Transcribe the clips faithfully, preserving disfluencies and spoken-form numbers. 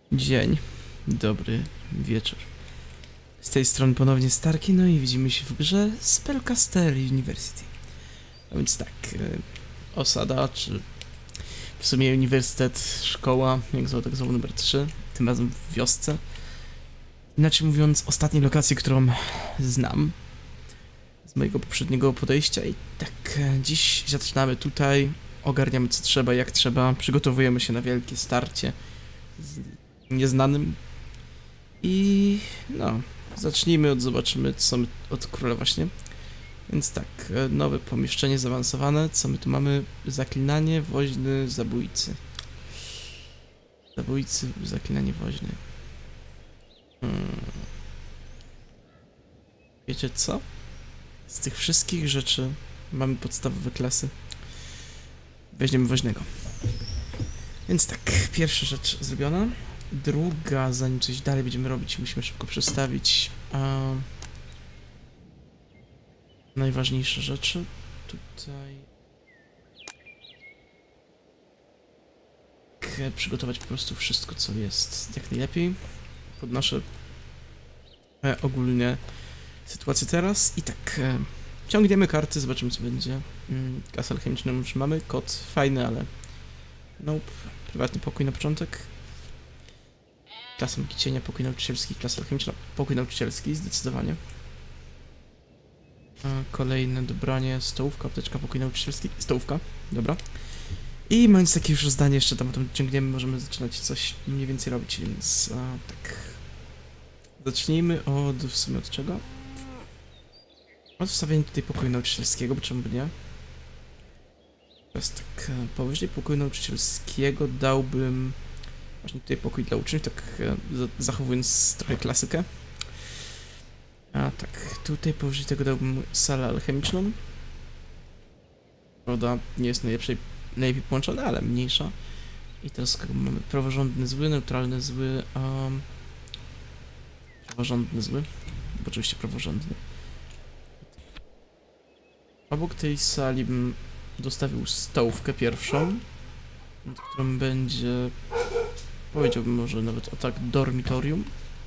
Dzień, dobry wieczór. Z tej strony ponownie Starki, no i widzimy się w grze Spellcaster University. A więc tak, e, osada, czy w sumie uniwersytet, szkoła, jak zwał, tak zwał numer trzy, tym razem w wiosce. Inaczej mówiąc, ostatniej lokacji, którą znam z mojego poprzedniego podejścia i tak, e, dziś zaczynamy tutaj, ogarniamy co trzeba, jak trzeba, przygotowujemy się na wielkie starcie z nieznanym i no, zacznijmy od, zobaczymy co my, od króla właśnie. Więc tak, nowe pomieszczenie zaawansowane, co my tu mamy? Zaklinanie woźny zabójcy. Zabójcy, zaklinanie woźny. Hmm. Wiecie co? Z tych wszystkich rzeczy mamy podstawowe klasy. Weźmiemy woźnego. Więc tak, pierwsza rzecz zrobiona. Druga, zanim coś dalej będziemy robić, musimy szybko przestawić a... najważniejsze rzeczy. Tutaj... Tak, przygotować po prostu wszystko, co jest jak najlepiej. Podnoszę e, ogólnie sytuację teraz i tak... E, ciągniemy karty, zobaczymy co będzie. Mm, kasę alchemiczną już mamy, kod fajny, ale... Nope. Prywatny pokój na początek. Klasa magii cienia, pokój nauczycielski, klasa alchemiczna, pokój nauczycielski, zdecydowanie. A kolejne dobranie, stołówka, apteczka, pokój nauczycielski, stołówka, dobra. I mając takie już zdanie, jeszcze tam potem ciągniemy, możemy zaczynać coś mniej więcej robić, więc a, tak. Zacznijmy od, w sumie od czego? Od wstawienia tutaj pokoju nauczycielskiego, bo czemu by nie? Teraz tak, powyżej pokoju nauczycielskiego dałbym... Właśnie tutaj pokój dla uczniów, tak zachowując trochę klasykę. A tak, tutaj powyżej tego dałbym salę alchemiczną. Prawda, nie jest najlepszej, najlepiej połączona, ale mniejsza. I teraz mamy praworządny zły, neutralny zły, um, praworządny zły, bo oczywiście praworządny. Obok tej sali bym dostawił stołówkę pierwszą, nad którą będzie... Powiedziałbym może nawet o tak, dormitorium.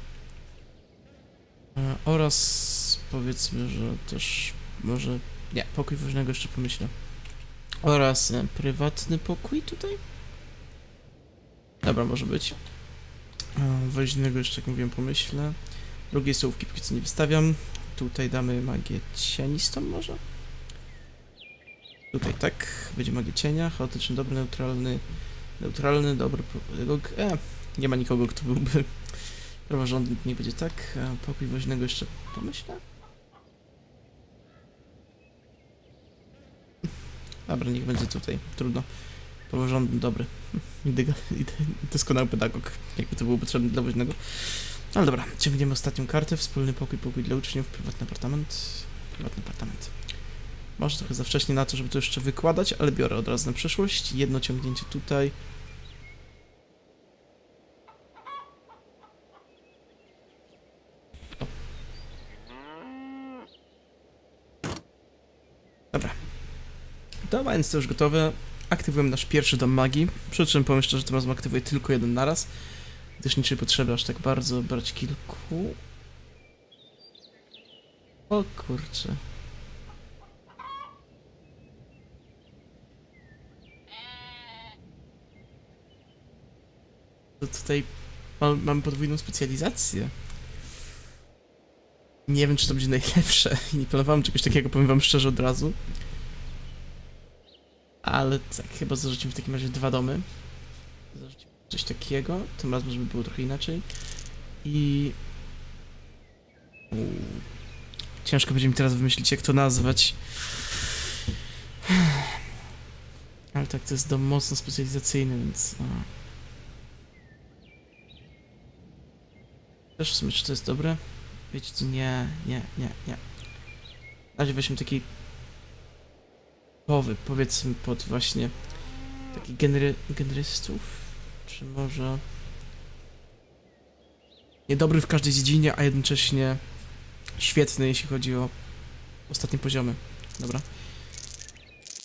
E, oraz powiedzmy, że też może... Nie, pokój woźnego jeszcze pomyślę. Oraz e, prywatny pokój tutaj. Dobra, może być. E, woźnego jeszcze, jak mówiłem, pomyślę. Drugiej stołówki póki co nie wystawiam. Tutaj damy magię cienistą może? Tutaj tak, będzie magia cienia, chaotyczny, dobry, neutralny... Neutralny, dobry pedagog. E, nie ma nikogo, kto byłby praworządny, nie będzie tak. A pokój woźnego jeszcze pomyślę. Dobra, niech będzie tutaj. Trudno. Praworządny, dobry. Doskonały pedagog, jakby to było potrzebne dla woźnego. Ale dobra, ciągniemy ostatnią kartę. Wspólny pokój, pokój dla uczniów, prywatny apartament. Prywatny apartament. Może trochę za wcześnie na to, żeby to jeszcze wykładać, ale biorę od razu na przyszłość. Jedno ciągnięcie tutaj. O. Dobra. To mając to już gotowe, aktywujemy nasz pierwszy dom magii. Przy czym powiem szczerze, że tym razem aktywuję tylko jeden naraz, gdyż nie czuję potrzeby aż tak bardzo brać kilku. O kurczę. To tutaj mam, mam podwójną specjalizację. Nie wiem, czy to będzie najlepsze. Nie planowałem czegoś takiego, powiem wam szczerze od razu. Ale tak, chyba zarzucimy w takim razie dwa domy. Zarzucimy coś takiego. Tym razem, żeby było trochę inaczej. I... Uuu. Ciężko będzie mi teraz wymyślić, jak to nazwać. Ale tak, to jest dom mocno specjalizacyjny, więc... No. Też w sumie, czy to jest dobre? Wiecie co, nie, nie, nie, nie. Na razie weźmy taki... Powy, powiedzmy pod właśnie... Takich genery... generystów? Czy może... Niedobry w każdej dziedzinie, a jednocześnie... Świetny, jeśli chodzi o... Ostatnie poziomy. Dobra.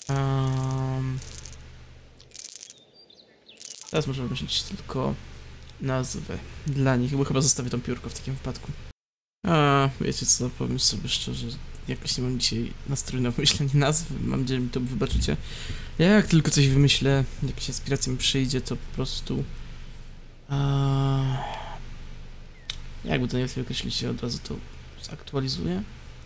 Um... Teraz możemy myśleć tylko... nazwę dla nich, bo chyba zostawię tą piórko w takim wypadku. A, wiecie co, powiem sobie szczerze, jakoś nie mam dzisiaj nastroju na wymyślenie nazwy, mam nadzieję, że mi to wybaczycie. Ja jak tylko coś wymyślę, jakaś inspiracja mi przyjdzie, to po prostu... A... Jakby to najlepiej określić, od razu to zaktualizuję.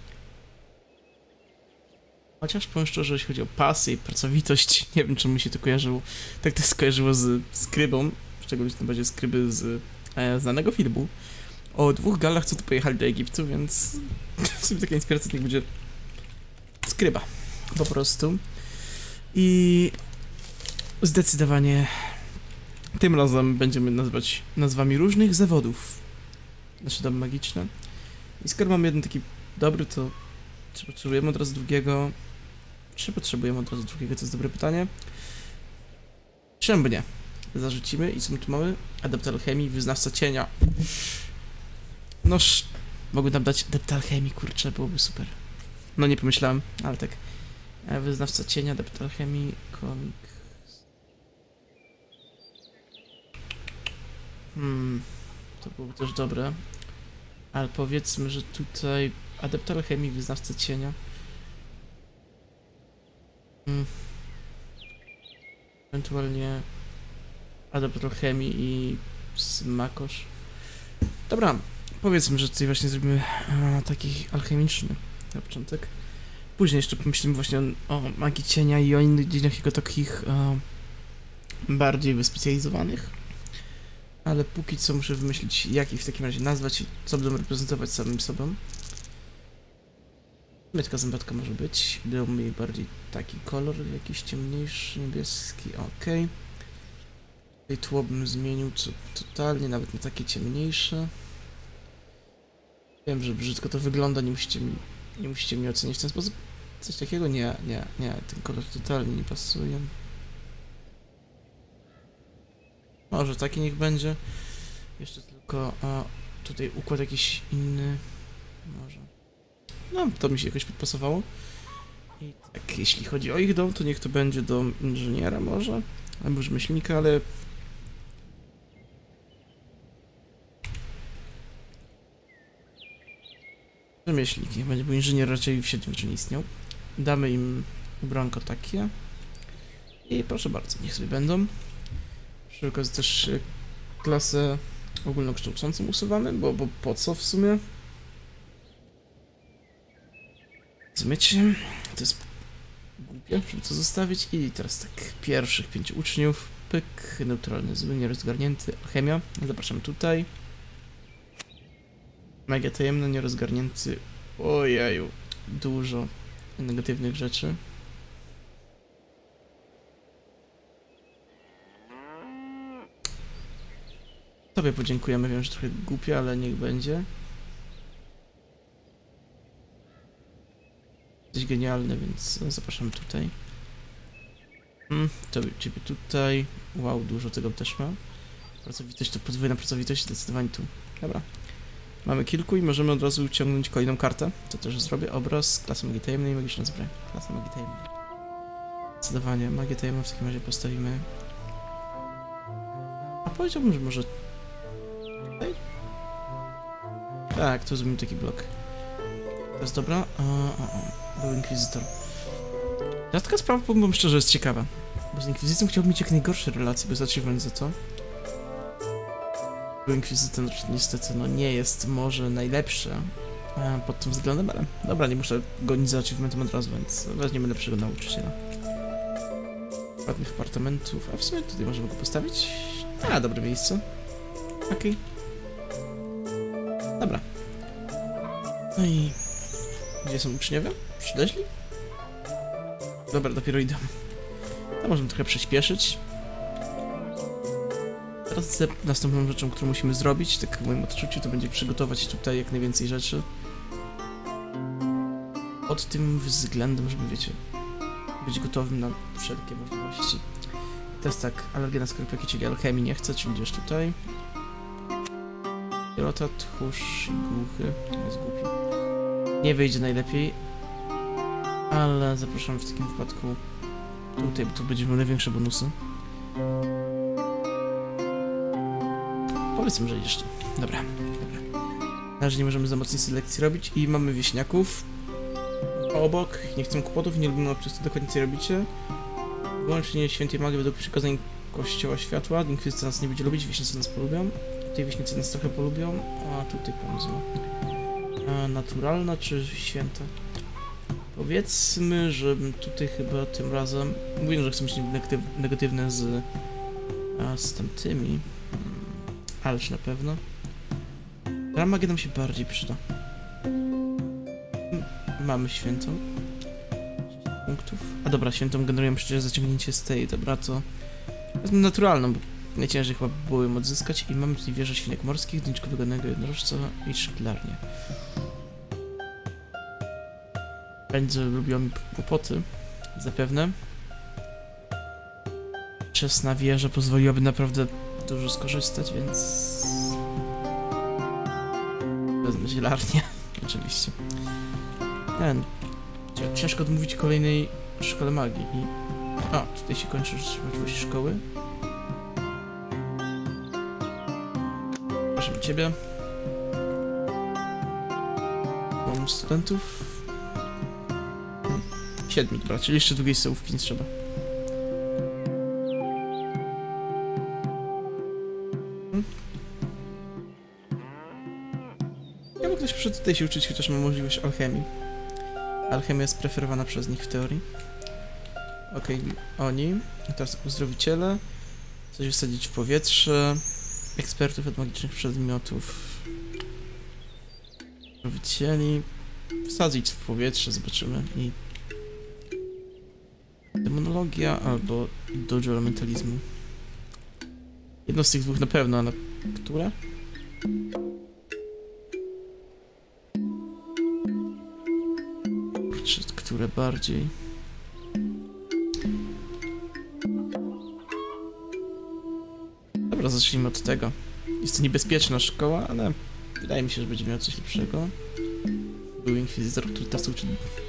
Chociaż powiem szczerze, jeśli chodzi o pasję i pracowitość, nie wiem czemu mi się to kojarzyło. Tak to skojarzyło z skrybą, w szczególności na bazie skryby z e, znanego filmu. O dwóch galach, co tu pojechali do Egiptu, więc w sumie taka inspiracja niech będzie skryba, po prostu. I zdecydowanie tym razem będziemy nazywać nazwami różnych zawodów nasze domy magiczne. I skoro mamy jeden taki dobry, to czy potrzebujemy od razu drugiego? Czy potrzebujemy od razu drugiego? To jest dobre pytanie. Czemu nie? Zarzucimy i co my tu mamy? Adept alchemii, wyznawca cienia. Noż, mogę tam dać adept alchemii, kurczę, byłoby super. No nie pomyślałem, ale tak. Wyznawca cienia, adept alchemii, komik. Hmm, to byłoby też dobre. Ale powiedzmy, że tutaj adept alchemii, wyznawca cienia. Hmm. Ewentualnie adept alchemii i smakosz. Dobra, powiedzmy, że tutaj właśnie zrobimy a, taki alchemiczny na początek. Później jeszcze pomyślimy właśnie o, o magii cienia i o innych dziedzinach jego takich a, bardziej wyspecjalizowanych. Ale póki co muszę wymyślić, jak ich w takim razie nazwać i co będą reprezentować samym sobą. Taka zębatka może być. Dałbym jej bardziej taki kolor, jakiś ciemniejszy, niebieski, ok. Tutaj tło bym zmienił co, totalnie, nawet na takie ciemniejsze. Wiem, że brzydko to wygląda, nie musicie mi, nie musicie mi ocenić w ten sposób. Coś takiego? Nie, nie, nie, ten kolor totalnie nie pasuje. Może taki niech będzie. Jeszcze tylko, a tutaj układ jakiś inny. Może. No, to mi się jakoś podpasowało. I tak, jeśli chodzi o ich dom, to niech to będzie dom inżyniera może. Albo rzemieślnika, ale... Rzemieślnik niech będzie, bo inżynier raczej w średniowieczu nie istniał. Damy im ubranko takie. I proszę bardzo, niech sobie będą. Przy okazji też klasę ogólnokształcącą usuwamy, bo, bo po co w sumie? Rozumiecie? To jest głupie, żeby to zostawić. I teraz tak, pierwszych pięciu uczniów. Pyk, neutralny zły, nierozgarnięty. Alchemia, zapraszam tutaj. Magia tajemna, nierozgarnięty. Ojeju, dużo negatywnych rzeczy. Tobie podziękujemy, wiem, że trochę głupie, ale niech będzie. Jesteś genialny, więc zapraszam tutaj. Hmm, tobie, ciebie tutaj. Wow, dużo tego też ma. Pracowitość to podwójna pracowitość, zdecydowanie tu. Dobra. Mamy kilku i możemy od razu ciągnąć kolejną kartę. To też zrobię. Obraz, klasa magii tajemnej i magiczna zbroja. Klasa magii tajemnej. Zdecydowanie, magię tajemną w takim razie postawimy. A powiedziałbym, że może... Tutaj? Tak, to zrobimy taki blok. To jest dobra. O, o, o. Był inkwizytor. Teraz taka sprawa, powiem wam szczerze, jest ciekawa. Bo z inkwizycją chciałbym mieć jak najgorsze relacje, bez achievement za to. Był inkwizytor niestety no nie jest może najlepszy e, pod tym względem, ale dobra, nie muszę gonić za achievementem od razu, więc weźmiemy lepszego nauczyciela. Ładnych apartamentów, a w sumie tutaj możemy go postawić. A, dobre miejsce. Okej. Okay. Dobra. No i... Gdzie są uczniowie? Przyleźli? Dobra, dopiero idę. To możemy trochę przyspieszyć. Teraz następną rzeczą, którą musimy zrobić, tak w moim odczuciu, to będzie przygotować tutaj jak najwięcej rzeczy. Pod tym względem, żeby, wiecie, być gotowym na wszelkie możliwości. Teraz tak, alergia na skorpiaki, czyli alchemii nie chcę, czyli idziesz tutaj. Pilota, tchórz i głuchy. Jest głupi. Nie wyjdzie najlepiej, ale zapraszam w takim wypadku tutaj, bo tu będziemy mieli największe bonusy. Powiedzmy, że idziesz tu. Dobra, dobra. Na razie nie możemy za mocnej selekcji robić i mamy wieśniaków. Obok, nie chcę kłopotów, nie lubimy przez to dokładnie co robicie. Wyłącznie świętej magii według przykazań Kościoła Światła. Inkwizycja nas nie będzie lubić, wieśnicy nas polubią. Tutaj wieśnicy nas trochę polubią, a tutaj pomysł. A naturalna czy święta? Powiedzmy, że tutaj chyba tym razem... Mówię, że chcę być negatyw negatywne z, a, z tamtymi. Hmm, ależ na pewno. Ta magia nam się bardziej przyda. Mamy świętą. Punktów. A dobra, świętą generujemy przecież zaciągnięcie z tej, dobra, to wezmę naturalną, bo najciężej chyba było ją odzyskać. I mamy tutaj wieżę świnek morskich, doniczkowego jednorożca i szklarnię. Będzie lubiła mi kłopoty, zapewne. Czesna wieża pozwoliłaby naprawdę dużo skorzystać, więc... wezmę zielarnię, oczywiście. Ten... Ciężko odmówić kolejnej szkole magii i... A, tutaj się kończy możliwość szkoły. Proszę ciebie. Mam studentów. Hmm. Siedmiu, dobra, czyli jeszcze drugiej stołówki nie trzeba. Hmm. Ja mógł ktoś przy tutaj się uczyć, chociaż mam możliwość alchemii. Alchemia jest preferowana przez nich w teorii. Okej, okay, oni. I teraz uzdrowiciele. Coś wysadzić w powietrze. Ekspertów od magicznych przedmiotów. Uzdrowicieli. Wsadzić w powietrze, zobaczymy. I... demonologia albo dojo elementalizmu. Jedno z tych dwóch na pewno, ale które? Kurczę, które bardziej? Dobra, zacznijmy od tego. Jest to niebezpieczna szkoła, ale wydaje mi się, że będzie miał coś lepszego. Był inkwizytor, który teraz uczy...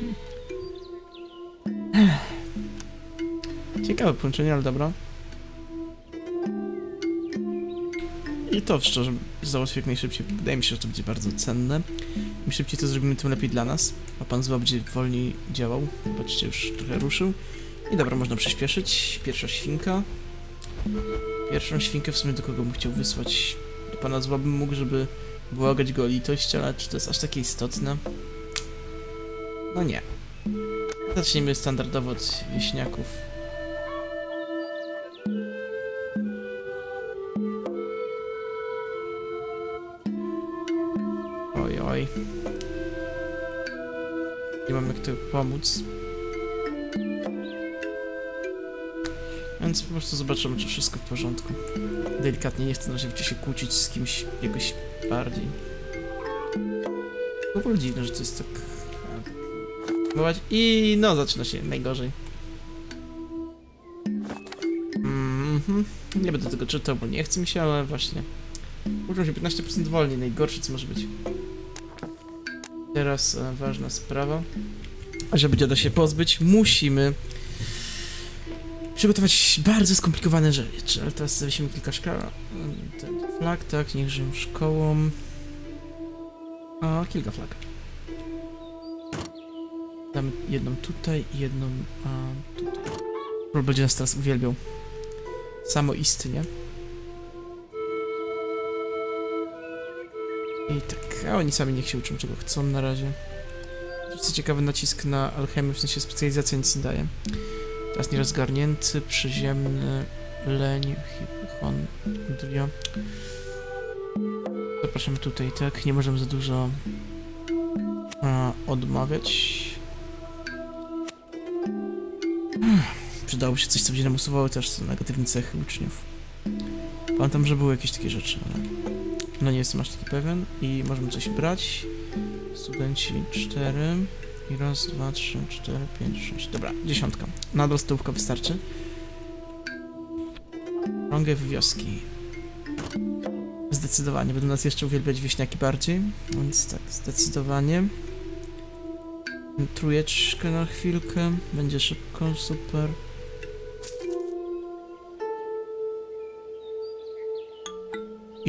Ciekawe połączenie, ale dobra. I to szczerze załatwię jak najszybciej. Wydaje mi się, że to będzie bardzo cenne. Im szybciej to zrobimy, tym lepiej dla nas. A pan zła będzie wolniej działał. Zobaczcie, już trochę ruszył. I dobra, można przyspieszyć. Pierwsza świnka. Pierwszą świnkę w sumie do kogo bym chciał wysłać? Do pana zła bym mógł, żeby błagać go o litość, ale czy to jest aż takie istotne? No nie. Zacznijmy standardowo od wieśniaków. Oj, oj. Nie mam jak to pomóc. Więc po prostu zobaczymy, czy wszystko w porządku. Delikatnie, nie chcę oczywiście się kłócić z kimś jakoś bardziej. W ogóle dziwne, że to jest tak... I no, zaczyna się najgorzej. Mm-hmm. Nie będę tego czytał, bo nie chce mi się, ale właśnie... Uczą się piętnaście procent wolniej, najgorsze co może być. Teraz e, ważna sprawa. Żeby dziada się pozbyć, musimy... przygotować bardzo skomplikowane rzeczy, ale teraz zawiesimy kilka szkół. Ten flag, tak, niech żyją szkołą. O, kilka flag. Damy jedną tutaj i jedną a, tutaj. Król będzie nas teraz uwielbiał. Samoistnie. I tak, a oni sami niech się uczą czego chcą na razie. Co ciekawe, nacisk na alchemię, w sensie specjalizacja nic nie daje. Teraz nierozgarnięty, przyziemny, leń, hipochondria. Zapraszamy tutaj, tak? Nie możemy za dużo a, odmawiać. Przydałoby się coś, co będzie nam usuwało też negatywne cechy uczniów. Pamiętam, że były jakieś takie rzeczy, ale no nie jestem aż taki pewien. I możemy coś brać. Studenci cztery. I raz, dwa, trzy, cztery, pięć, sześć. Dobra, dziesiątka. Nadal stołówka wystarczy. Rągiew wioski. Zdecydowanie. Będą nas jeszcze uwielbiać wieśniaki bardziej. Więc tak, zdecydowanie. Trójeczkę na chwilkę. Będzie szybko, super.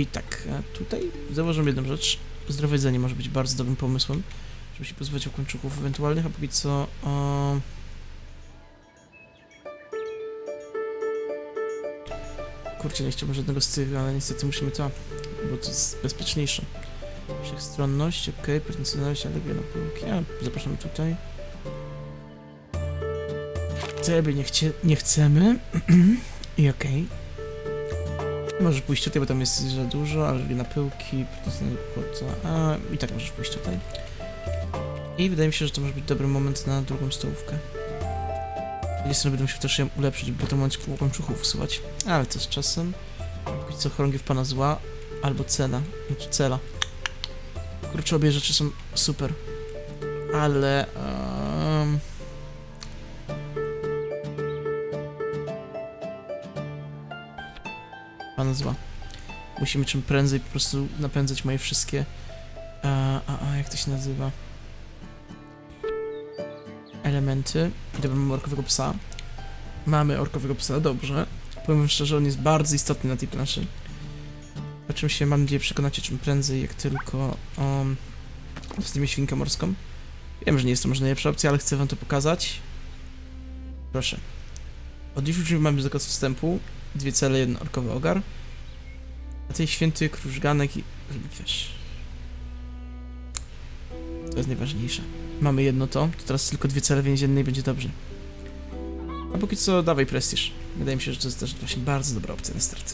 I tak, a tutaj zauważyłem jedną rzecz. Zdrowe jedzenie może być bardzo dobrym pomysłem, żeby się pozbyć okładczyków ewentualnych, a póki co... O... Kurczę, nie chciałbym żadnego z tych, ale niestety musimy to, bo to jest bezpieczniejsze. Wszechstronność, okej, okay, pretensjonalność, alergia na półki. A, zapraszamy tutaj. Ciebie nie, chcie, nie chcemy. I okej. Okay. Możesz pójść tutaj, bo tam jest za dużo, alergia na pyłki, pretensjonalność, a i tak możesz pójść tutaj. I wydaje mi się, że to może być dobry moment na drugą stołówkę. Jeśli będę musiał też ją ulepszyć, bo to momencie łańcuchów usuwać. Ale to z czasem. Póki co chorągiew pana zła, albo cena, znaczy cela. Kurczę, obie rzeczy są super. Ale... Um... Pana zła. Musimy czym prędzej po prostu napędzać moje wszystkie... A, a, a jak to się nazywa? Elementy. Dobra, mamy orkowego psa. Mamy orkowego psa, dobrze. Powiem szczerze, on jest bardzo istotny na tej planszy. O czym się, mam nadzieję, przekonacie czym prędzej, jak tylko um, dostaniemy świnkę morską. Wiem, że nie jest to może najlepsza opcja, ale chcę wam to pokazać. Proszę. Od dziś już mamy zakaz wstępu. Dwie cele, jeden orkowy ogar. A tej święty krużganek i... wiesz... To jest najważniejsze. Mamy jedno to, to teraz tylko dwie cele więzienne i będzie dobrze. A póki co dawaj prestiż. Wydaje mi się, że to jest też właśnie bardzo dobra opcja na start.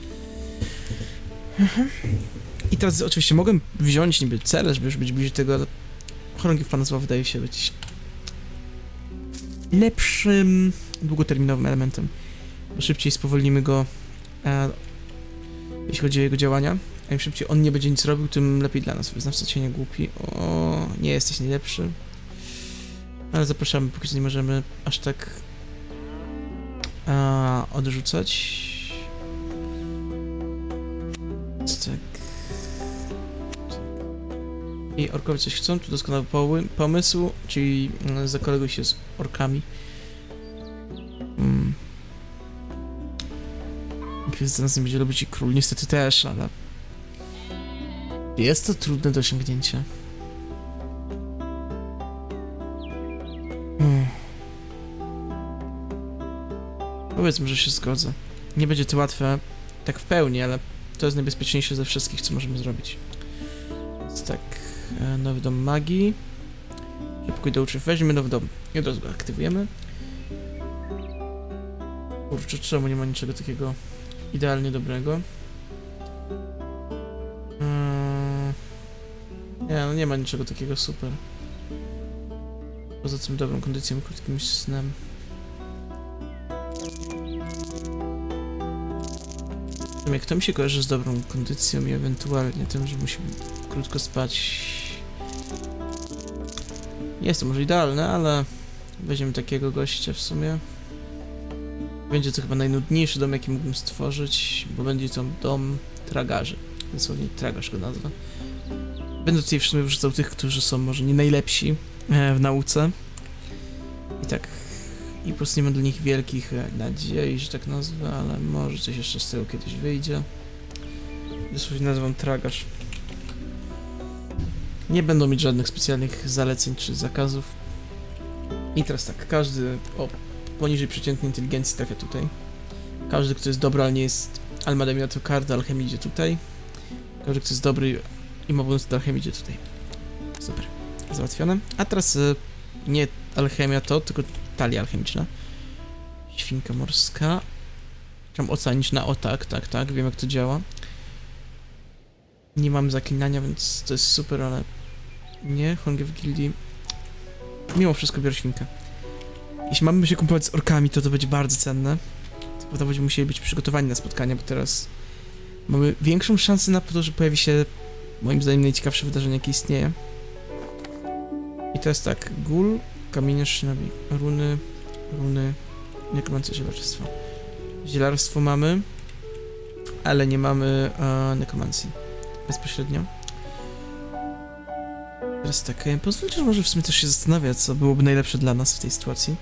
I teraz oczywiście mogę wziąć niby cele, żeby już być bliżej tego, ale chorągiew pana zła wydaje się być lepszym, długoterminowym elementem. Bo szybciej spowolnimy go, e, jeśli chodzi o jego działania. A im szybciej on nie będzie nic robił, tym lepiej dla nas. Wyznawca cienia głupi. O, nie jesteś najlepszy. Ale zapraszamy, póki co nie możemy aż tak a, odrzucać. Tak. I orkowie coś chcą, tu doskonały pomysł, czyli mm, zakoleguj się z orkami. Hmm. Gwiazda nas nie będzie lubić i król niestety też, ale... Jest to trudne do osiągnięcia. Hmm. Powiedzmy, że się zgodzę. Nie będzie to łatwe tak w pełni, ale to jest najbezpieczniejsze ze wszystkich, co możemy zrobić. Więc tak, e, nowy dom magii. Szybko do uczniów weźmiemy nowy dom i od razu go aktywujemy. Kurczę, czemu nie ma niczego takiego idealnie dobrego? Hmm. Nie, no nie ma niczego takiego super. Poza tym dobrą kondycją i krótkim snem. Kto mi się kojarzy z dobrą kondycją i ewentualnie tym, że musimy krótko spać. Nie jest to może idealne, ale weźmiemy takiego gościa w sumie. Będzie to chyba najnudniejszy dom, jaki mógłbym stworzyć, bo będzie to dom tragarzy. Dosłownie tragarz go nazwę. Będę tutaj w sumie wrzucał tych, którzy są może nie najlepsi w nauce. I tak. I po prostu nie mam dla nich wielkich nadziei, że tak nazwę, ale może coś jeszcze z tego kiedyś wyjdzie. Dosłownie nazwą tragarz. Nie będą mieć żadnych specjalnych zaleceń czy zakazów. I teraz tak, każdy o poniżej przeciętnej inteligencji trafia tutaj. Każdy, kto jest dobry, ale nie jest... ale ma dajmy na to kartę alchemii, idzie tutaj. Każdy, kto jest dobry i ma bonus do alchemii, idzie tutaj. Super. Załatwione. A teraz y, nie alchemia to, tylko talia alchemiczna. Świnka morska. Tam oceaniczna, o tak, tak, tak, wiem jak to działa. Nie mam zaklinania, więc to jest super, ale... Nie, chorągiew gildii. Mimo wszystko biorę świnkę. Jeśli mamy się kupować z orkami, to to będzie bardzo cenne. To będziemy musieli być przygotowani na spotkania, bo teraz mamy większą szansę na to, że pojawi się moim zdaniem najciekawsze wydarzenie, jakie istnieje. I to jest tak, gul, kamienie szynowi, runy, runy, nekromancja, zielarstwo. Zielarstwo mamy, ale nie mamy e, nekromancji bezpośrednio. Teraz tak, pozwólcie, że może w sumie też się zastanawia, co byłoby najlepsze dla nas w tej sytuacji.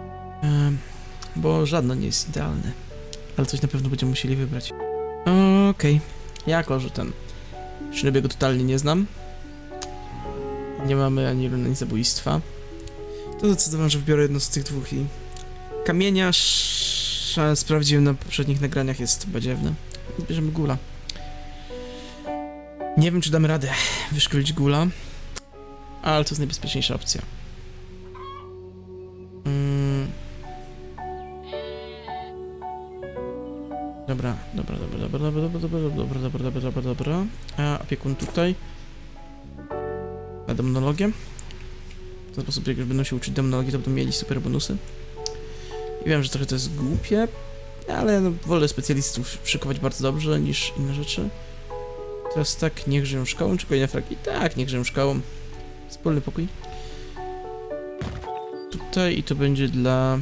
E, bo żadno nie jest idealne, ale coś na pewno będziemy musieli wybrać. okej. Okay. Jako, że ten... Shinobiego totalnie nie znam. Nie mamy ani runy, ani zabójstwa. To zdecydowałem, że wybiorę jedno z tych dwóch i... Kamieniarz... Sprawdziłem na poprzednich nagraniach, jest badziewny. Bierzemy gula. Nie wiem, czy damy radę wyszkolić gula, ale to jest najbezpieczniejsza opcja. Mm. Dobra, dobra, dobra, dobra, dobra, dobra, dobra, dobra, dobra, dobra, dobra, dobra. A opiekun tutaj. Na demonologię. W ten sposób, jak już będą się uczyć demonologii, to będą mieli super bonusy. I wiem, że trochę to jest głupie, ale no, wolę specjalistów szykować bardzo dobrze niż inne rzeczy. Teraz tak, niech żyją szkołą, czy kolejne fragi? Tak, niech żyją szkołą. Wspólny pokój. Tutaj i to będzie dla...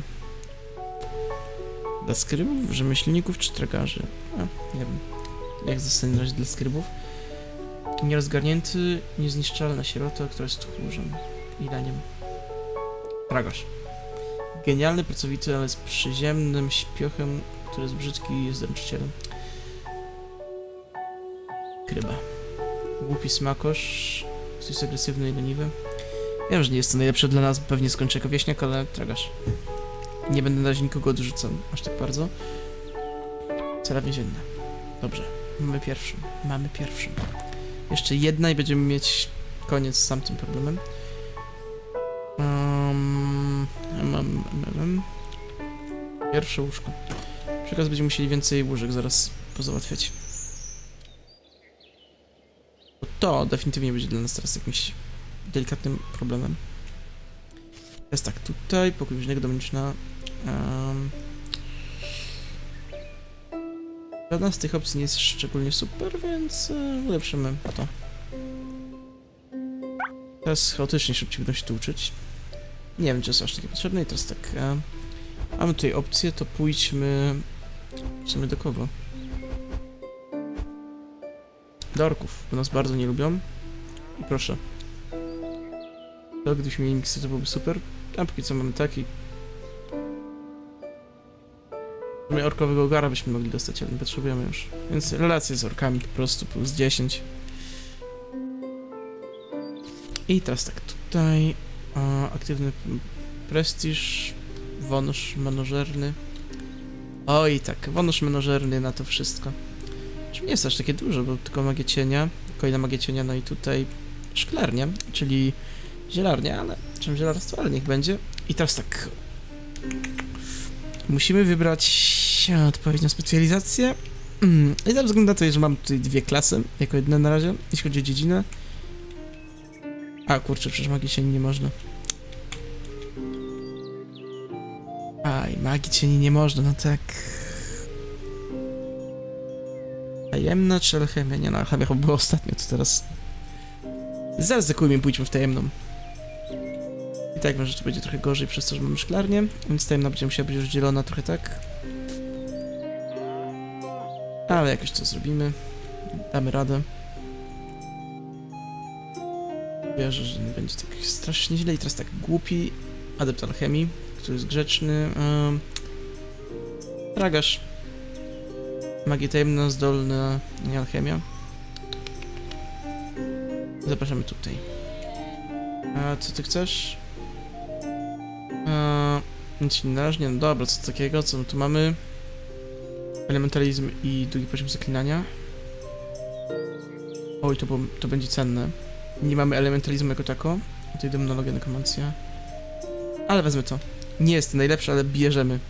Dla skrybów, rzemieślników czy tragarzy? A, nie wiem. Jak zostanie na razie dla skrybów? Nierozgarnięty, niezniszczalna sierota, która jest tchórzem i leniem. Tragarz. Genialny, pracowity, ale z przyziemnym śpiochem, który jest brzydki i jest dręczycielem. Kryba. Głupi smakosz, coś agresywny i leniwy. Wiem, że nie jest to najlepsze dla nas, pewnie skończę jako wieśniak, ale tragarz. Nie będę na razie nikogo odrzucał aż tak bardzo. Cela więzienna. Dobrze, mamy pierwszą. Mamy pierwszą. Jeszcze jedna i będziemy mieć koniec z tamtym problemem. Um, mam, mam, Pierwsze łóżko. Przy okazji będziemy musieli więcej łóżek zaraz pozałatwiać. Bo to definitywnie będzie dla nas teraz jakimś delikatnym problemem. Jest tak, tutaj pokój ważnego domniczna. Um, żadna z tych opcji nie jest szczególnie super, więc e, ulepszymy to. Teraz chaotycznie szybciej będą się tu uczyć. Nie wiem, czy jest aż takie potrzebne i teraz tak. E, mamy tutaj opcję, to pójdźmy... W sumie do kogo? Do orków, bo nas bardzo nie lubią. I proszę. To gdybyśmy mieli miksy, to byłoby super. A póki co mamy taki. W sumie orkowego gara byśmy mogli dostać, ale nie potrzebujemy już. Więc relacje z orkami po prostu plus dziesięć. I teraz tak, tutaj a, aktywny prestiż, wąż menożerny. Oj tak, wąż menożerny na to wszystko. Czym nie jest aż takie dużo, bo tylko magia cienia, kolejna magia cienia, no i tutaj szklarnia, czyli zielarnia, ale czym zielarstwo, ale niech będzie. I teraz tak, musimy wybrać odpowiednią specjalizację. I ze względu na to, że mam tutaj dwie klasy, jako jedne na razie, jeśli chodzi o dziedzinę. A kurczę, przecież magii cieni nie można. Aj, magii cieni nie można, no tak. Tajemna czy alchemia? Nie no, alchemia chyba była ostatnio, to teraz... Zaryzykujmy i pójdźmy w tajemną. I tak wiem, że to będzie trochę gorzej przez to, że mamy szklarnię, więc tajemna będzie musiała być rozdzielona trochę tak. Ale jakoś to zrobimy. Damy radę. Wierzę, że nie będzie tak strasznie źle. I teraz tak, głupi adept alchemii, który jest grzeczny. Um, tragarz. Magia tajemna, zdolna, nie alchemia. Zapraszamy tutaj. A co ty chcesz? A, nic nie należy, nie, no dobra, co takiego, co my tu mamy? Elementalizm i drugi poziom zaklinania. Oj, to, to będzie cenne. Nie mamy elementalizmu jako tako. Tutaj demonologia, nekromancja. Ale wezmę to. Nie jest to najlepsze, ale bierzemy.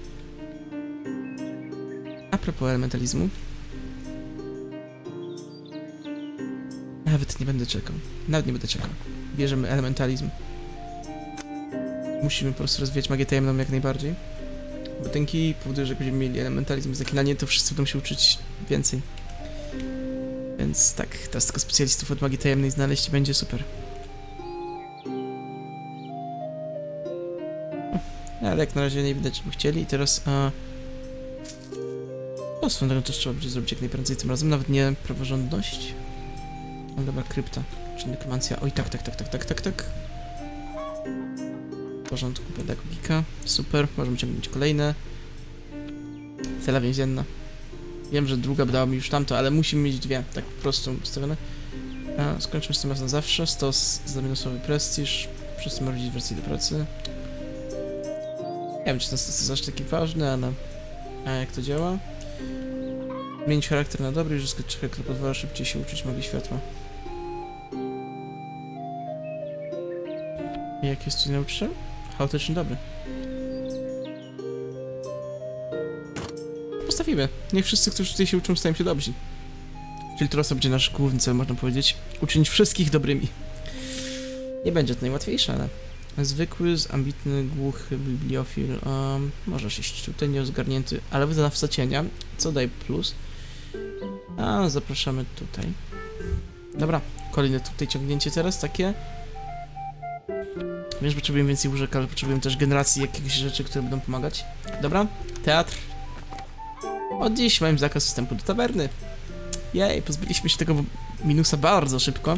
A propos elementalizmu. Nawet nie będę czekał. Nawet nie będę czekał. Bierzemy elementalizm. Musimy po prostu rozwijać magię tajemną jak najbardziej. Bo dzięki powodu, że jak będziemy mieli elementalizm i zaklinanie, to wszyscy będą się uczyć więcej. Więc tak, teraz tylko specjalistów od magii tajemnej znaleźć będzie super. Ale jak na razie nie widać, żeby chcieli. I teraz... A... O, swoją drogą też trzeba będzie zrobić jak najprędzej tym razem. Nawet nie praworządność. No dobra, krypta. Czy nekromancja. Oj, tak, tak, tak, tak, tak, tak, tak. W porządku, pedagogika. Super, możemy ciągnąć kolejne. Cela więzienna. Wiem, że druga dała mi już tamto, ale musimy mieć dwie, tak po prostu ustawione. A, skończmy z tym raz na zawsze. Stos za minusowy prestiż. Wszyscy marudzić wracają do pracy. Nie wiem, czy ten stos jest aż taki ważny, ale... A jak to działa? Zmienić charakter na dobry i uzyskać czeka, który pozwala szybciej się uczyć magii światła. I jaki jest tutaj nauczyciel? Chaotyczny dobry. Postawimy. Niech wszyscy, którzy tutaj się uczą, stają się dobrzy. Czyli to będzie nasz główny cel, można powiedzieć. Uczynić wszystkich dobrymi. Nie będzie to najłatwiejsze, ale... Zwykły, ambitny, głuchy, bibliofil. Um, możesz iść tutaj, nieozgarnięty, ale wydawca cienia, co daje plus. A, zapraszamy tutaj. Dobra, kolejne tutaj ciągnięcie teraz, takie. Wiesz, potrzebujemy więcej łóżek, ale potrzebujemy też generacji jakichś rzeczy, które będą pomagać. Dobra, teatr. Od dziś mam zakaz wstępu do tawerny. Jej, pozbyliśmy się tego minusa bardzo szybko.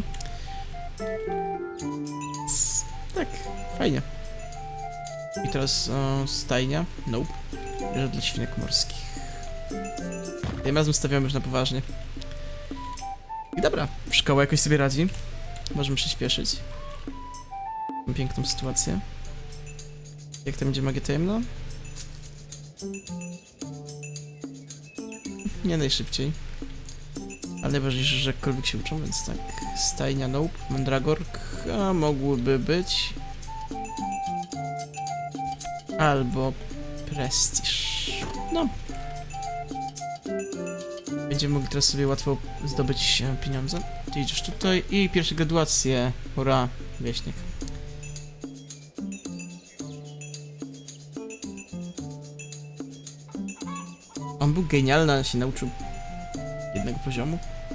Tak, fajnie. I teraz o, stajnia. Nope. Wieża dla świnek morskich. Tym razem stawiamy już na poważnie. I dobra, szkoła jakoś sobie radzi. Możemy przyspieszyć. Mam piękną sytuację. Jak tam będzie magia tajemna? Nie najszybciej. Ale najważniejsze, że jakkolwiek się uczą, więc tak. Stajnia, nope. Mandragork, a mogłyby być. Albo prestiż. No. Będziemy mogli teraz sobie łatwo zdobyć pieniądze. Ty idziesz tutaj i pierwsze graduacje. Hurra, wieśniak. On był genialny, ale się nauczył jednego poziomu.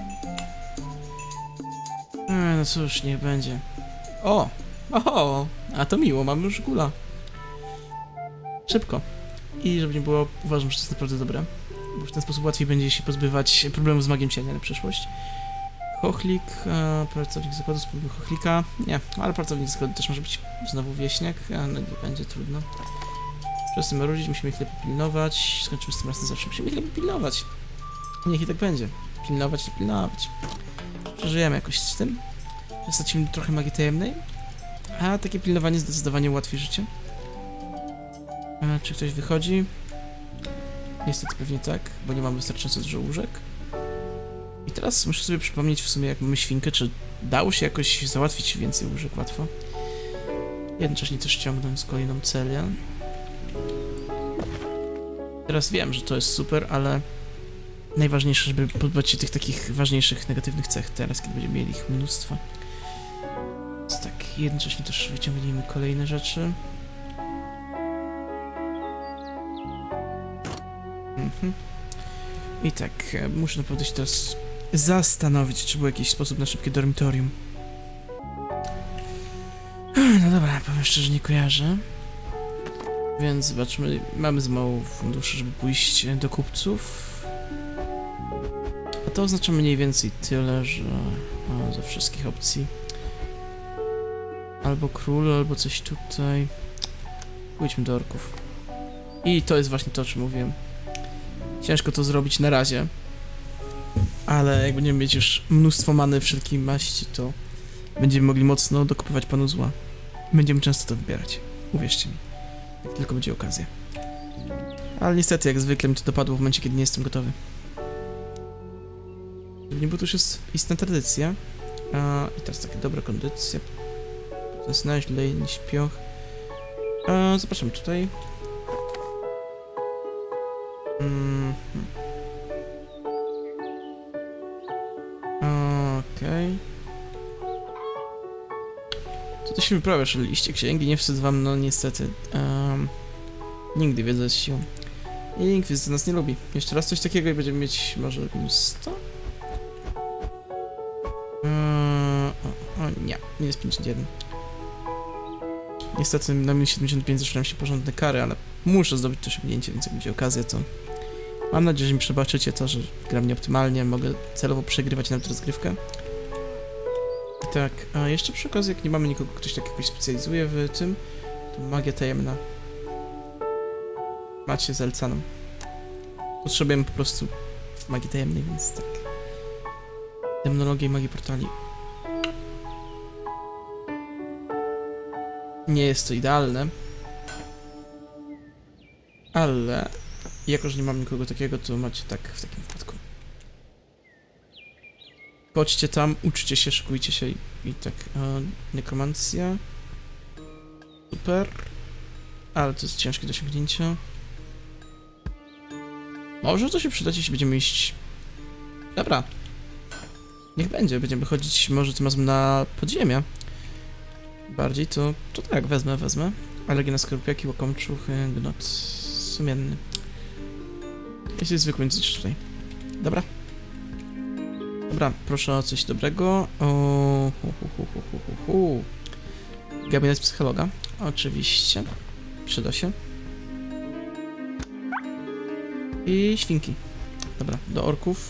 E, no cóż, niech będzie. O! O! A to miło, mamy już gula. Szybko. I żeby nie było, uważam, że to jest naprawdę dobre. Bo w ten sposób łatwiej będzie się pozbywać problemów z magiem cienia na przyszłość. Chochlik, e, pracownik zakładu, spróbuj chochlika. Nie, ale pracownik zakładu też może być znowu wieśniak. A no nie będzie trudno. Przez tym marudzić, musimy ich lepiej pilnować. Skończymy z tym raz na zawsze. Musimy ich lepiej pilnować. Niech i tak będzie. Pilnować i pilnować. Przeżyjemy jakoś z tym. Stracimy trochę magii tajemnej. A takie pilnowanie zdecydowanie ułatwi życie. A, czy ktoś wychodzi? Niestety pewnie tak, bo nie mamy wystarczająco dużo łóżek. I teraz muszę sobie przypomnieć w sumie, jak mamy świnkę, czy dało się jakoś załatwić więcej łóżek łatwo. Jednocześnie też ciągnąc kolejną celię. Teraz wiem, że to jest super, ale najważniejsze, żeby pozbyć się tych takich ważniejszych negatywnych cech teraz, kiedy będziemy mieli ich mnóstwo. Więc tak, jednocześnie też wyciągnijmy kolejne rzeczy. Mhm. I tak, muszę naprawdę się teraz zastanowić, czy był jakiś sposób na szybkie dormitorium. No dobra, powiem szczerze, nie kojarzę. Więc zobaczmy, mamy za mało funduszy, żeby pójść do kupców. A to oznacza mniej więcej tyle, że o, ze wszystkich opcji. Albo król, albo coś tutaj. Pójdźmy do orków. I to jest właśnie to, o czym mówiłem. Ciężko to zrobić na razie. Ale jak będziemy mieć już mnóstwo many wszelkiej maści, to będziemy mogli mocno dokupywać panu zła. Będziemy często to wybierać. Uwierzcie mi. Jak tylko będzie okazja. Ale niestety, jak zwykle mi to dopadło w momencie, kiedy nie jestem gotowy. Nie, bo to już jest istna tradycja. A, i teraz taka dobra kondycja. Znaleźć leń, śpioch. A, zapraszam tutaj. Mm -hmm. Okej. Okay. Co ty się wyprawiasz? Liście księgi? Nie wstyd wam, no niestety. Um, nigdy wiedza jest siłą. I nikt wiedzy nas nie lubi. Jeszcze raz coś takiego i będziemy mieć może minus sto? Um, o, o nie, minus pięćdziesiąt jeden. Niestety na minus siedemdziesiąt pięć zaczynają się porządne kary, ale muszę zdobyć to osiągnięcie, więc jak będzie okazja, to mam nadzieję, że mi przebaczycie to, że gram nieoptymalnie, mogę celowo przegrywać nawet rozgrywkę. I tak, a jeszcze przy okazji, jak nie mamy nikogo, ktoś tak jakoś specjalizuje w tym, to magia tajemna. Macie zalecaną. Potrzebujemy po prostu magii tajemnej, więc tak. Demonologia i magii portali. Nie jest to idealne. Ale jako, że nie mam nikogo takiego, to macie tak w takim wypadku. Chodźcie tam, uczcie się, szykujcie się i, i tak. E, nekromancja. Super. Ale to jest ciężkie do osiągnięcia. Może to się przydać, jeśli będziemy iść... Dobra. Niech będzie, będziemy chodzić może tym razem na podziemia. Bardziej to, to tak, wezmę, wezmę. Alergia na skorpiaki, łakomczuchy, gnot sumienny. Jest zwykły nic tutaj. Dobra. Dobra, proszę o coś dobrego. O, hu, hu, hu, hu, hu, hu, hu. Gabinet psychologa. Oczywiście. Przyda się. I świnki. Dobra, do orków.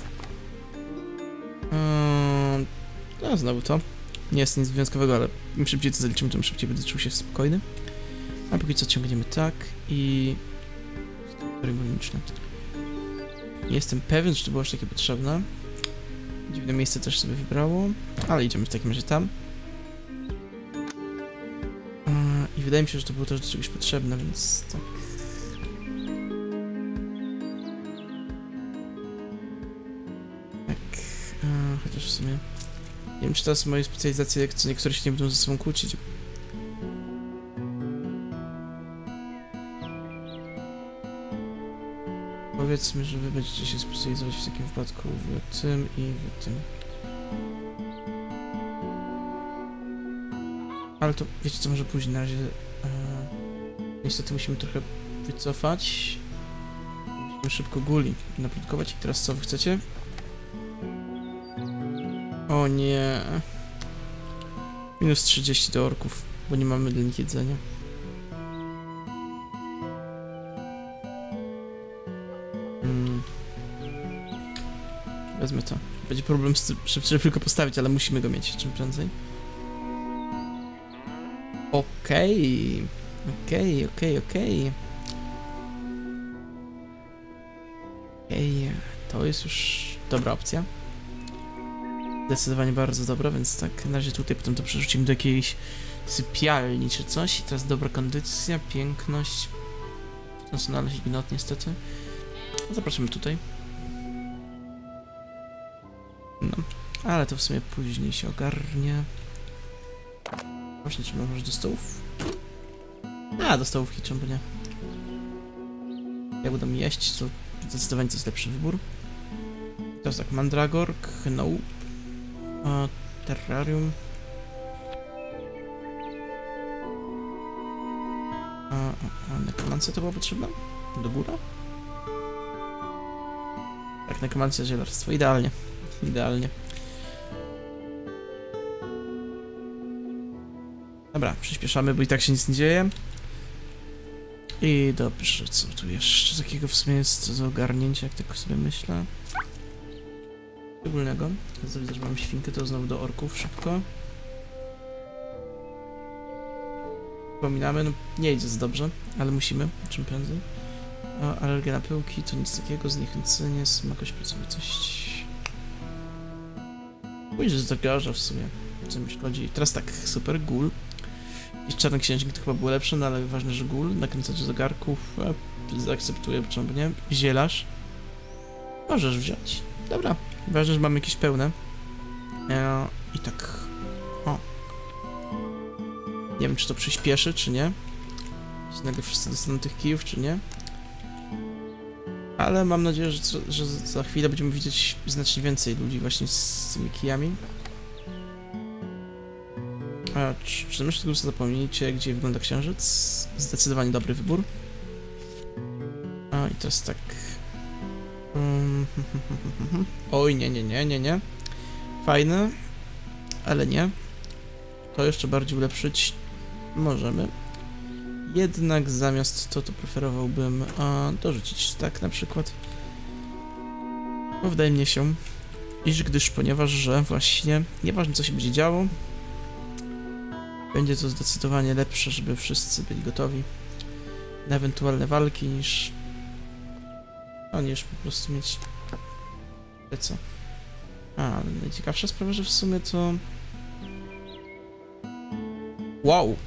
Eee, no, znowu to. Nie jest nic wyjątkowego, ale im szybciej to zaliczymy, tym szybciej będę czuł się spokojny. A póki co ciągniemy tak i... Rygolniczne. Nie jestem pewien, czy to było aż takie potrzebne. Dziwne miejsce też sobie wybrało, ale idziemy w takim razie tam. Eee, I wydaje mi się, że to było też do czegoś potrzebne, więc tak. Tak, eee, chociaż w sumie... Nie wiem, czy teraz moje specjalizacje, co niektóre się nie będą ze sobą kłócić. Powiedzmy, że wy będziecie się specjalizować w takim wypadku w tym i w tym. Ale to, wiecie co, może później, na razie... E, niestety musimy trochę wycofać. Musimy szybko guli naprodukować. I teraz co wy chcecie? O nie. Minus trzydzieści do orków, bo nie mamy dla nich jedzenia. Hmm. Wezmę to. Będzie problem z tym, żeby tylko postawić, ale musimy go mieć czym prędzej. Okej. Okej, okej, okej. Okej, to jest już dobra opcja. Zdecydowanie bardzo dobra, więc tak, na razie tutaj potem to przerzucimy do jakiejś sypialni czy coś. I teraz dobra kondycja, piękność. Funkcjonalność i gnot niestety. No, zapraszamy tutaj. No, ale to w sumie później się ogarnie. Właśnie, czy może do stołów? A, do stołówki, czemu nie? Jak będą jeść, to zdecydowanie to jest lepszy wybór. Teraz tak, Mandragor, Knope, a, Terrarium. A, a, a nekromancja to była potrzebna? Do góra? Tak, nekromancja, zielarstwo, idealnie. Idealnie. Dobra, przyspieszamy, bo i tak się nic nie dzieje. I dobrze, co tu jeszcze takiego w sumie jest do ogarnięcia, jak tak sobie myślę. Szczególnego. Teraz widzę, że mam świnkę, to znowu do orków szybko. Przypominamy, no nie idzie za dobrze, ale musimy, czym prędzej. A alergia na pyłki to nic takiego, zniechęcenie, smakość, pracowitość. Pójdzie z zagarza w sumie, co mi szkodzi. Teraz tak, super, gul. I czarny księżnik to chyba było lepsze, no ale ważne, że gul, nakręcać zegarków, a, zaakceptuję, czemu nie. Zielarz. Możesz wziąć. Dobra, ważne, że mamy jakieś pełne. E, I tak, o. Nie wiem, czy to przyspieszy, czy nie. Czy nagle wszyscy dostaną tych kijów, czy nie. Ale mam nadzieję, że, że za chwilę będziemy widzieć znacznie więcej ludzi właśnie z tymi kijami. A, czy, czy myślę, że zapomnijcie, gdzie wygląda księżyc? Zdecydowanie dobry wybór. A, i to jest tak... Um, Oj, nie, nie, nie, nie, nie. Fajne, ale nie. To jeszcze bardziej ulepszyć możemy. Jednak zamiast to, to preferowałbym a, dorzucić tak na przykład. Bo wydaje mi się, iż gdyż, ponieważ, że właśnie, nieważne co się będzie działo, będzie to zdecydowanie lepsze, żeby wszyscy byli gotowi na ewentualne walki, niż... No, niż po prostu mieć Ale co? A, najciekawsza sprawa, że w sumie to... Wow!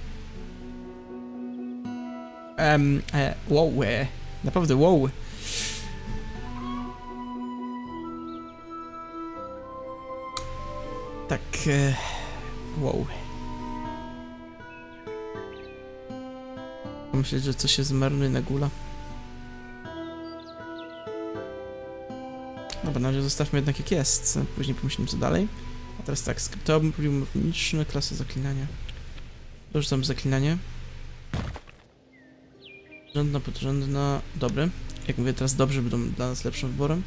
Um, e, wow, e, naprawdę wow! Tak, e, wow. Myślę, że coś się zmarnuje na gula. Dobra, na razie zostawmy jednak jak jest, później pomyślimy co dalej. A teraz tak, skryptowy problem mechaniczny, klasa zaklinania. Dorzucam zaklinanie. Podrzędna, podrzędna, dobry. Jak mówię teraz dobrze, będą dla nas lepszym wyborem.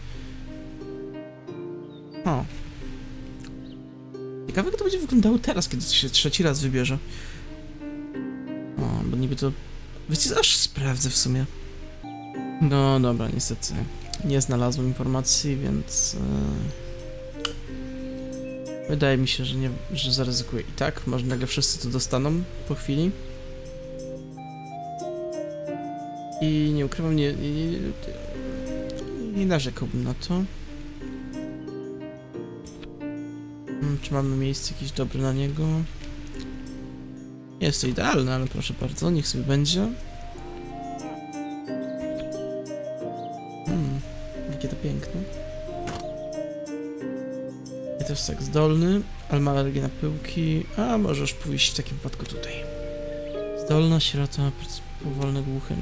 O. Ciekawe jak to będzie wyglądało teraz, kiedy to się trzeci raz wybierze. O, bo niby to... Wiecie, aż sprawdzę w sumie. No dobra, niestety. Nie znalazłem informacji, więc... Yy... Wydaje mi się, że nie, że zaryzykuję i tak. Może nagle wszyscy to dostaną po chwili. I nie ukrywam, nie... Nie, nie narzekałbym na to. Czy mamy miejsce jakieś dobre na niego? Nie jest to idealne, ale proszę bardzo, niech sobie będzie. Hmm, jakie to piękne. I też tak zdolny, ale ma alergię na pyłki. A możesz pójść w takim wypadku tutaj. Zdolna, sierota, powolny, głuchy.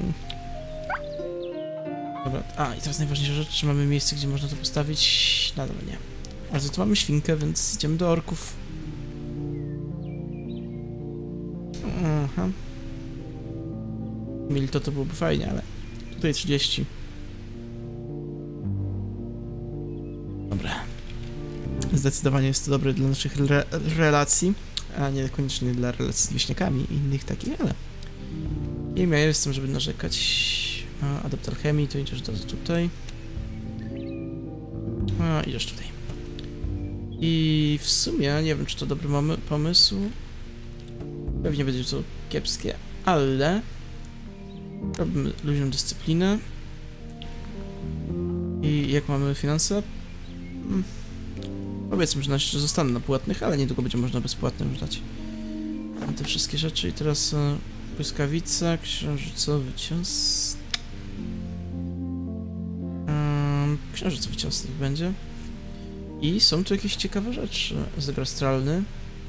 Dobra, a i teraz najważniejsza rzecz, czy mamy miejsce, gdzie można to postawić? Nadal nie. Ale za to mamy świnkę, więc idziemy do orków. Aha. Mieli to, to byłoby fajnie, ale tutaj trzydzieści. Dobra. Zdecydowanie jest to dobre dla naszych re relacji, a nie koniecznie dla relacji z wieśniakami i innych takich, ale... Nie ja jestem, żeby narzekać. A, adapter chemii, to idziesz do tutaj. A, idziesz tutaj. I w sumie, nie wiem, czy to dobry pomysł. Pewnie będzie to kiepskie, ale... Robimy ludziom dyscyplinę. I jak mamy finanse? Hmm. Powiedzmy, że jeszcze zostanę na płatnych, ale niedługo będzie można bezpłatnym dać te wszystkie rzeczy. I teraz e, błyskawica, księżycowy cios. Um, księżycowy cios niech będzie. I są tu jakieś ciekawe rzeczy. Zegar astralny.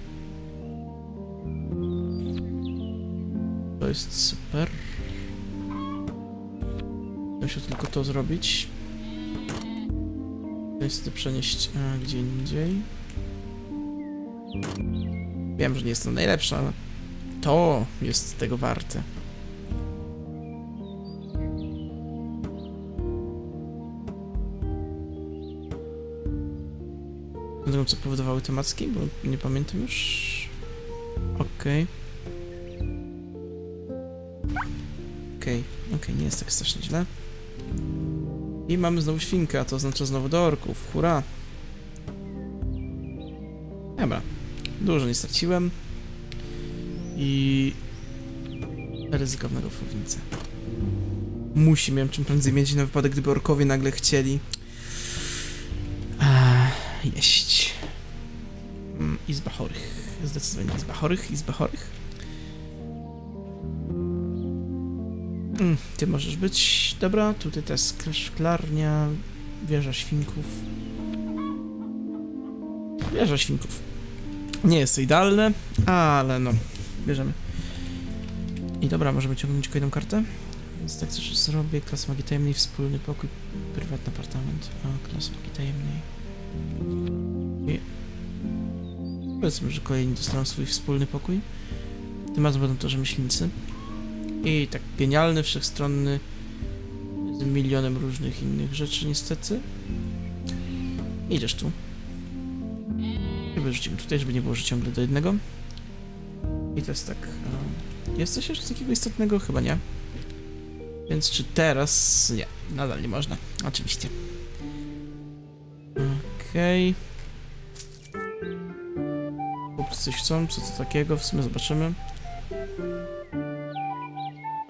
To jest super. Muszę tylko to zrobić. Niestety przenieść a, gdzie indziej. Wiem, że nie jest to najlepsze, ale to jest tego warte. Nie wiem, co powodowały te macki, bo nie pamiętam już. Okej. Okej, okej, nie jest tak strasznie źle. I mamy znowu świnkę, a to oznacza znowu do orków. Hurra! Dobra. Dużo nie straciłem. I... ryzykownego fownica. Musi miałem czym prędzej mieć na wypadek, gdyby orkowie nagle chcieli... A, jeść. Mm, izba chorych. Zdecydowanie izba chorych, izba chorych. Mm, ty możesz być. Dobra, tutaj to jest szklarnia, wieża świnków. Wieża świnków. Nie jest to idealne, ale no, bierzemy. I dobra, możemy ciągnąć kolejną kartę. Więc tak coś zrobię. Klasa magii tajemnej, wspólny pokój, prywatny apartament. A, klasa magii tajemnej. I... Powiedzmy, że kolejni dostaną swój wspólny pokój. Tym razem będą to rzemieślnicy. I tak genialny, wszechstronny, z milionem różnych innych rzeczy niestety. Idziesz tu. I wyrzucimy tutaj, żeby nie było, że ciągle do jednego. I to jest tak... Jest coś jeszcze takiego istotnego? Chyba nie. Więc czy teraz... Nie, nadal nie można. Oczywiście. Okej. Okay. Chłopcy coś chcą, co to takiego? W sumie zobaczymy.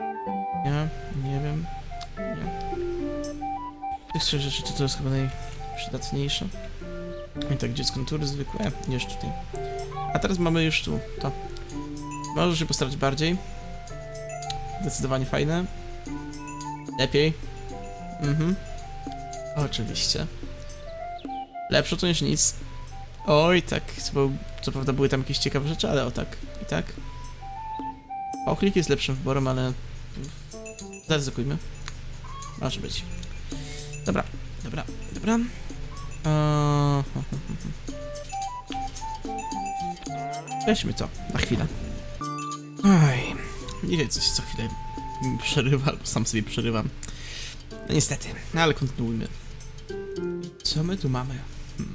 Nie, nie wiem. Nie. Tych trzech rzeczy to, to jest chyba przydatniejsze. I tak, gdzie jest kontury zwykłe? Nie, już tutaj. A teraz mamy już tu, to. Możesz się postarać bardziej. Zdecydowanie fajne. Lepiej. Mhm. Oczywiście. Lepsze to niż nic. Oj, tak, bo co prawda były tam jakieś ciekawe rzeczy, ale o tak, i tak. Ochlik jest lepszym wyborem, ale... Zaryzykujmy. Może być. Dobra, dobra, dobra. Eee... Weźmy to, na chwilę. Oj, nie wiem, coś co chwilę przerywa, albo sam sobie przerywam. No niestety, no ale kontynuujmy. Co my tu mamy? Hmm.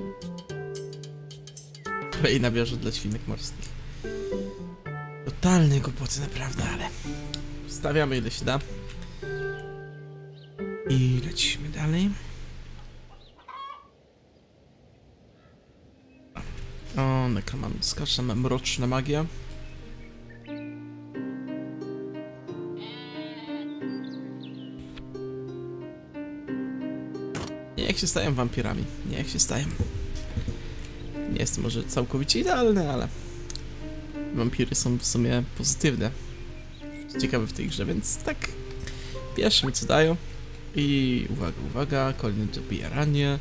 Kolejna wieża dla świnek morskich. Totalne głupoty, naprawdę, ale... Stawiamy ile się da. I lecimy dalej. O, nekromancka, mroczna magia. Niech się stają wampirami, niech się stają. Nie jest to może całkowicie idealne, ale... Wampiry są w sumie pozytywne. Ciekawe w tej grze, więc tak... Bierzmy co dają. I uwaga, uwaga, kolejne dobieranie.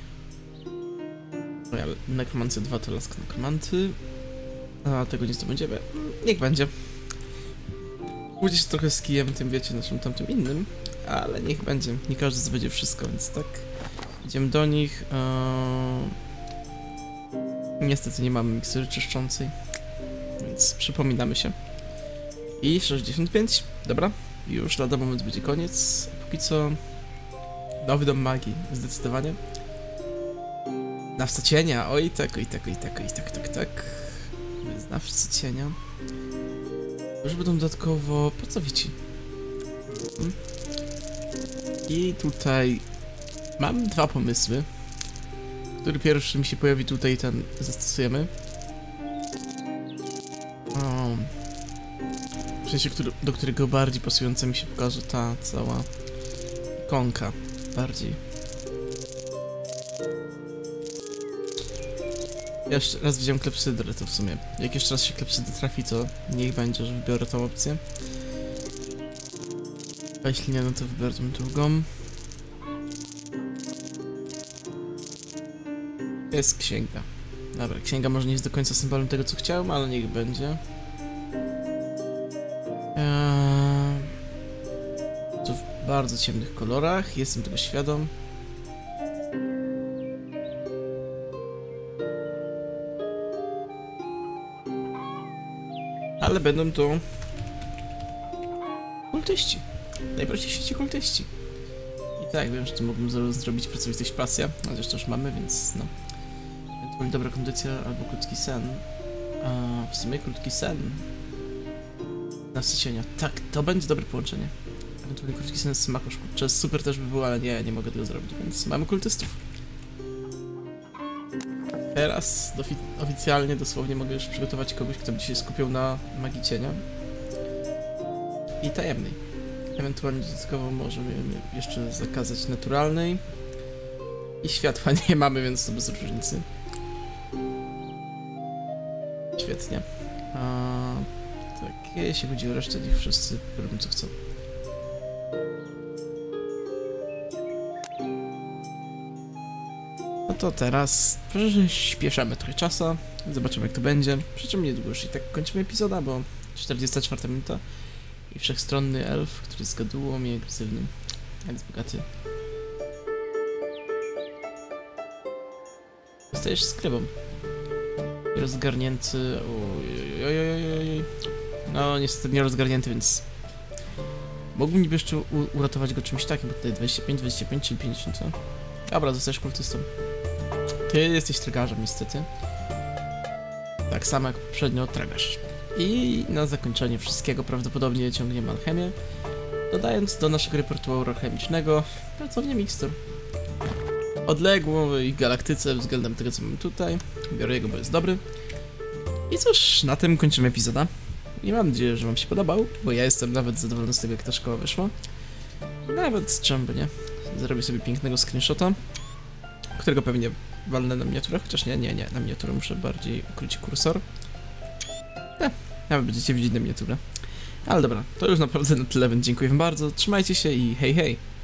No ja, nekromancja dwa to laska nekromanty. A tego nie zdobędziemy. Niech będzie. Pójdzie się trochę z kijem, tym wiecie, naszym tamtym innym. Ale niech będzie. Nie każdy zdobędzie wszystko, więc tak. Idziemy do nich. Eee... Niestety nie mamy mikstury czyszczącej. Więc przypominamy się. I sześćdziesiąt pięć. Dobra. Już lada moment będzie koniec. Póki co... Nowy dom magii. Zdecydowanie. Znawca cienia. Oj tak, oj tak, oj tak, oj tak, tak, tak. Znawcy cienia. Już będą dodatkowo pracowici. Hmm. I tutaj... Mam dwa pomysły. Który pierwszy mi się pojawi tutaj, ten zastosujemy. O, w sensie, który, do którego bardziej pasująca mi się pokaże ta cała ikonka. Bardziej. Ja jeszcze raz widziałem klepsydrę, to w sumie. Jak jeszcze raz się klepsydy trafi, to niech będzie, że wybiorę tą opcję. A jeśli nie, no to wybiorę tą drugą. Jest księga. Dobra, księga może nie jest do końca symbolem tego, co chciałem, ale niech będzie. Eee... To w bardzo ciemnych kolorach, jestem tego świadom. Ale będą to... kultyści. Najprościej w świecie kultyści. I tak, wiem, że to mógłbym zrobić pracowitość pasja, chociaż to już mamy, więc no... Ewentualnie dobra kondycja albo krótki sen. A w sumie krótki sen. Nasycenia. Tak, to będzie dobre połączenie. Ewentualnie krótki sen z smakosz. Kurczę, super też by było, ale nie, nie mogę tego zrobić, więc mamy kultystów. Teraz oficjalnie, dosłownie mogę już przygotować kogoś, kto by się skupiał na magii cienia. I tajemnej. Ewentualnie dodatkowo możemy jeszcze zakazać naturalnej. I światła nie mamy, więc to bez różnicy. Świetnie. A, tak, jeśli chodzi o resztę, niech wszyscy robią co chcą. No to teraz śpieszamy trochę czasu, zobaczymy jak to będzie. Przy czym niedługo już i tak kończymy epizoda, bo czterdziesta czwarta minuta. I wszechstronny elf, który jest gadułą i agresywnym, więc bogaty. Zostajesz skrybą. Rozgarnięty... Ojojojojoj. No niestety nie rozgarnięty, więc... Mógłbym niby jeszcze uratować go czymś takim, bo tutaj dwadzieścia pięć, dwadzieścia pięć, czyli pięćdziesiąt, co? Dobra, zostajesz kultystą. Ty jesteś tragarzem niestety. Tak samo jak poprzednio tragarz. I na zakończenie wszystkiego prawdopodobnie ciągniemy alchemię, dodając do naszego repertuaru alchemicznego pracownię mikstur. Odległej galaktyce względem tego, co mamy tutaj. Biorę jego, bo jest dobry. I cóż, na tym kończymy epizoda. I mam nadzieję, że wam się podobał, bo ja jestem nawet zadowolony z tego, jak ta szkoła wyszła. Nawet z czym by nie. Zrobię sobie pięknego screenshota. którego pewnie walnę na miniaturę, chociaż nie, nie, nie, na miniaturę muszę bardziej ukryć kursor. Nie, nawet będziecie widzieć na miniaturę. Ale dobra, to już naprawdę na tyle, więc dziękuję wam bardzo, trzymajcie się i hej hej!